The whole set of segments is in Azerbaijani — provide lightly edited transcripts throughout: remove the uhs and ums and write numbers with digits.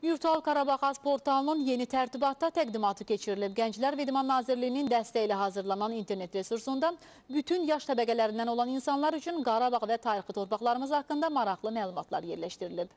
Virtual Qarabağ Az portalının yeni tərtibatda təqdimatı keçirilib. Gənclər və İdman Nazirliyinin dəstəyi ilə hazırlanan internet resursunda bütün yaş təbəqələrindən olan insanlar üçün Qarabağ və tarixi torpaqlarımız haqqında maraqlı məlumatlar yerləşdirilib.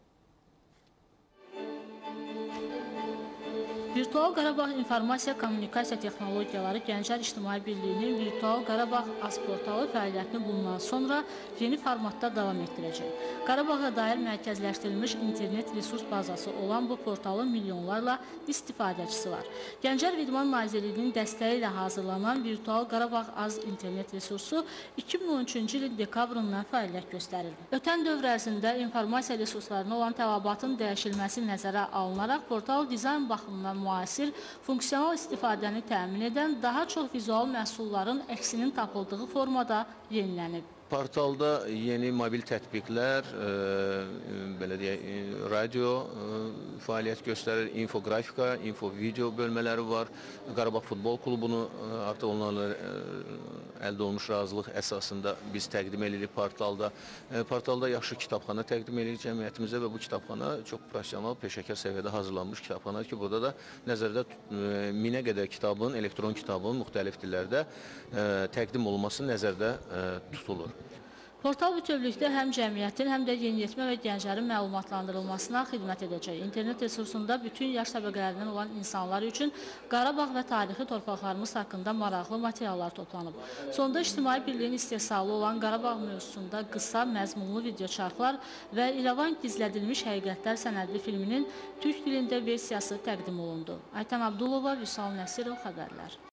Virtual Qarabağ İnformasiya Kommunikasiya Texnologiyaları Gənclər İctimai Birliyinin Virtual Qarabağ Az portalı fəaliyyətini bundan sonra yeni formatda davam etdirəcək. Qarabağa dair mərkəzləşdirilmiş internet resurs bazası olan bu portalın milyonlarla istifadəçisi var. Gənclər və İdman Nazirliyinin dəstəyi ilə hazırlanan Virtual Qarabağ Az internet resursu 2013-cü ilin dekabrından fəaliyyət göstərir. Ötən dövr ərzində informasiya resurslarına olan tələbatın dəyişilməsi nəzərə alınaraq portal dizayn baxımından müasir, funksional istifadəni təmin edən, daha çox vizual məhsulların əksinin tapıldığı formada yenilənib. Portalda yeni mobil tətbiqlər, belə deyək, radio fəaliyyət göstərir, infografika, info-video bölmələri var. Qarabağ Futbol Klubunu artıq onlarla əldə olmuş razılıq əsasında biz təqdim edirik portalda. Portalda yaxşı kitabxana təqdim edirik cəmiyyətimizə və bu kitabxana çox professional, peşəkar səviyyədə hazırlanmış kitabxanadır ki, burada da nəzərdə 1000-ə qədər kitabın, elektron kitabın müxtəlif dillərdə təqdim olunması nəzərdə tutulur. Portal bütövlükdə həm cəmiyyətin, həm də yeniyetmə və gənclərin məlumatlandırılmasına xidmət edəcək. İnternet resursunda bütün yaş təbəqələrindən olan insanlar üçün Qarabağ və tarixi torpaqlarımız haqqında maraqlı materiallar toplanıb. Sonda İctimai Birliyin istehsalı olan Qarabağ mövzusunda qısa, məzmunlu videoçarxlar və İrəvan gizlədilmiş həqiqətlər sənədli filminin türk dilində versiyası təqdim olundu. Aytan Abdulova, Vüsal Nəsirov xəbərlər.